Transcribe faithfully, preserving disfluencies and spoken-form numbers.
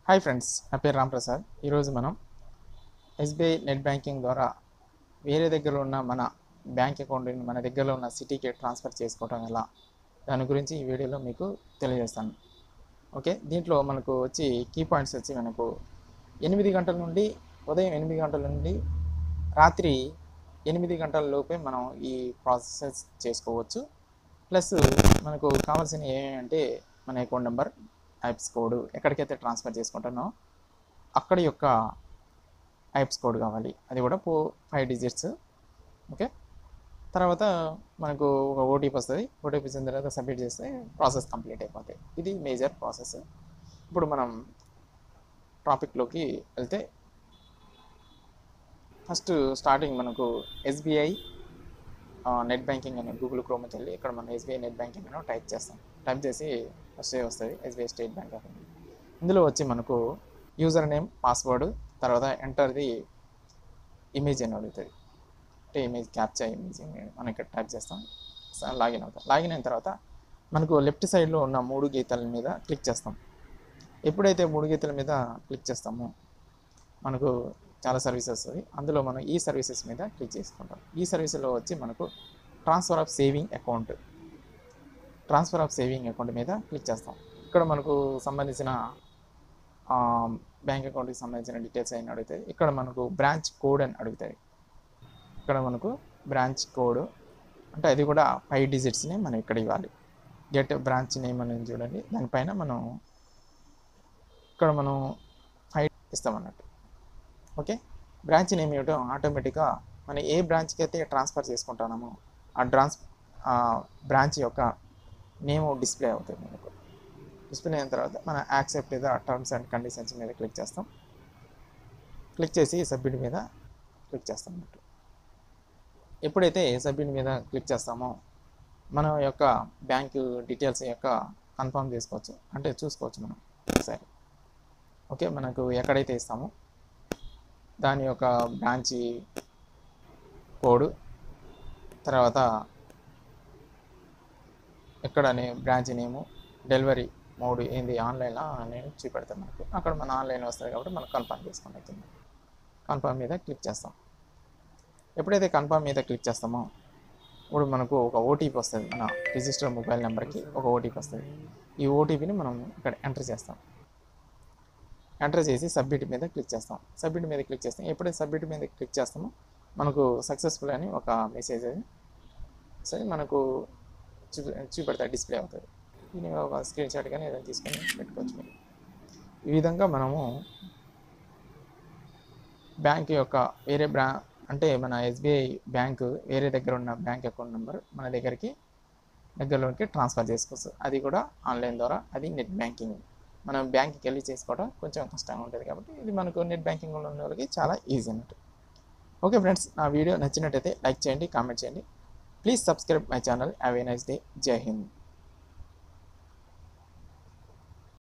Hi friends, నా పేరు రామ్ ప్రసాద్. ఈరోజు మనం ఎస్బీఐ నెట్ బ్యాంకింగ్ ద్వారా వేరే దగ్గర ఉన్న మన బ్యాంక్ అకౌంట్ని మన దగ్గరలో ఉన్న సిటీకి ట్రాన్స్ఫర్ చేసుకోవటం ఎలా, దాని గురించి ఈ వీడియోలో మీకు తెలియజేస్తాను. ఓకే, దీంట్లో మనకు వచ్చి కీ పాయింట్స్ వచ్చి మనకు ఎనిమిది గంటల నుండి ఉదయం ఎనిమిది గంటల నుండి రాత్రి ఎనిమిది గంటల లోపే మనం ఈ ప్రాసెస్ చేసుకోవచ్చు. ప్లస్ మనకు కావాల్సినవి ఏమేమంటే మన అకౌంట్ నెంబర్, ఐప్స్ కోడ్, ఎక్కడికైతే ట్రాన్స్ఫర్ చేసుకుంటానో అక్కడి యొక్క ఐప్స్ కోడ్ కావాలి, అది కూడా ఫో ఫైవ్ డిజిట్స్. ఓకే, తర్వాత మనకు ఒక ఓటీపీ వస్తుంది. ఓటీపీ వచ్చిన తర్వాత సబ్మిట్ చేస్తే ప్రాసెస్ కంప్లీట్ అయిపోతాయి. ఇది మేజర్ ప్రాసెస్. ఇప్పుడు మనం టాపిక్లోకి వెళ్తే ఫస్ట్ స్టార్టింగ్ మనకు ఎస్బీఐ నెట్ బ్యాంకింగ్ అని గూగుల్ క్రోమ్కి వెళ్ళి ఇక్కడ మనం ఎస్బీఐ నెట్ బ్యాంకింగ్ అని టైప్ చేస్తాం. టైప్ చేసి వస్తే వస్తుంది ఎస్బీఐ స్టేట్ బ్యాంక్ అకౌంట్. ఇందులో వచ్చి మనకు యూజర్ నేమ్, పాస్వర్డ్, తర్వాత ఎంటర్ ది ఇమేజ్ అని అడుగుతుంది. అంటే ఇమేజ్ క్యాప్చర్ ఇమేజ్ మనం ఇక్కడ టైప్ చేస్తాం, లాగిన్ అవుతాం. లాగిన్ అయిన తర్వాత మనకు లెఫ్ట్ సైడ్లో ఉన్న మూడు గీతల మీద క్లిక్ చేస్తాం. ఎప్పుడైతే మూడు గీతల మీద క్లిక్ చేస్తామో మనకు చాలా సర్వీసెస్ వస్తుంది. అందులో మనం ఈ సర్వీసెస్ మీద క్లిక్ చేసుకుంటాం. ఈ సర్వీస్లో వచ్చి మనకు transfer of saving account transfer of saving account మీద క్లిక్ చేస్తాం. ఇక్కడ మనకు సంబంధించిన బ్యాంక్ అకౌంట్కి సంబంధించిన డీటెయిల్స్ అయినా అడుగుతాయి. ఇక్కడ మనకు బ్రాంచ్ కోడ్ అని అడుగుతాయి. ఇక్కడ మనకు బ్రాంచ్ కోడ్ అంటే అది కూడా ఫైవ్ డిజిట్స్ని మనం ఇక్కడ ఇవ్వాలి. గెట్ బ్రాంచ్ నేమ్ అనేది చూడండి, దానిపైన మనం ఇక్కడ మనం ఫైవ్ ఇస్తామన్నట్టు. ఓకే, బ్రాంచ్ నేమ్ ఏమిటో ఆటోమేటిక్గా మనం ఏ బ్రాంచ్కి అయితే ట్రాన్స్ఫర్ చేసుకుంటున్నామో ఆ ట్రాన్స్ బ్రాంచ్ యొక్క నేమ్ డిస్ప్లే అవుతుంది. మనకు డిస్ప్లే అయిన తర్వాత మనం accept the terms and conditions మీద క్లిక్ చేస్తాం. క్లిక్ చేసి సబ్మిట్ మీద క్లిక్ చేస్తాం అన్నట్టు. ఎప్పుడైతే సబ్మిట్ మీద క్లిక్ చేస్తామో మన యొక్క బ్యాంకు డీటెయిల్స్ యొక్క కన్ఫర్మ్ చేసుకోవచ్చు, అంటే చూసుకోవచ్చు మనం ఒకసారి. ఓకే, మనకు ఎక్కడైతే ఇస్తామో దాని యొక్క బ్రాంచ్ కోడ్, తర్వాత ఎక్కడ బ్రాంచ్ నేము, డెలివరీ మోడ్ ఏంది, ఆన్లైన్లో నేను చూపెడతాను. మనకు అక్కడ మన ఆన్లైన్ వస్తుంది కాబట్టి మనం కన్ఫర్మ్ చేసుకుని అవుతుంది. కన్ఫర్మ్ మీద క్లిక్ చేస్తాం. ఎప్పుడైతే కన్ఫర్మ్ మీద క్లిక్ చేస్తామో ఇప్పుడు మనకు ఒక ఓటీపీ వస్తుంది. మన రిజిస్టర్ మొబైల్ నెంబర్కి ఒక ఓటీపీ వస్తుంది. ఈ ఓటీపీని మనం ఇక్కడ ఎంటర్ చేస్తాం. ఎంటర్ చేసి సబ్మిట్ మీద క్లిక్ చేస్తాం. సబ్మిట్ మీద క్లిక్ చేస్తాం. ఎప్పుడైతే సబ్మిట్ మీద క్లిక్ చేస్తామో మనకు సక్సెస్ఫుల్ అని ఒక మెసేజ్ అది సరే మనకు చూ చూపెడతాయి, డిస్ప్లే అవుతుంది. దీని ఒక స్క్రీన్ షాట్ కానీ ఏదైనా తీసుకొని పెట్టుకోవచ్చు మీరు. ఈ విధంగా మనము బ్యాంక్ యొక్క వేరే బ్రా అంటే మన ఎస్బీఐ బ్యాంకు వేరే దగ్గర ఉన్న బ్యాంక్ అకౌంట్ నెంబర్ మన దగ్గరికి దగ్గరలోకి ట్రాన్స్ఫర్ చేసుకోవచ్చు. అది కూడా ఆన్లైన్ ద్వారా. అది నెట్ బ్యాంకింగ్. మనం బ్యాంక్కి వెళ్ళి చేసుకోవడం కొంచెం కష్టంగా ఉంటుంది కాబట్టి ఇది మనకు నెట్ బ్యాంకింగ్ ఉన్న వాళ్ళకి చాలా ఈజీ అన్నట్టు. ఓకే ఫ్రెండ్స్, నా వీడియో నచ్చినట్టయితే లైక్ చేయండి, కామెంట్ చేయండి. Please subscribe my channel. Have a nice day. జై హింద్.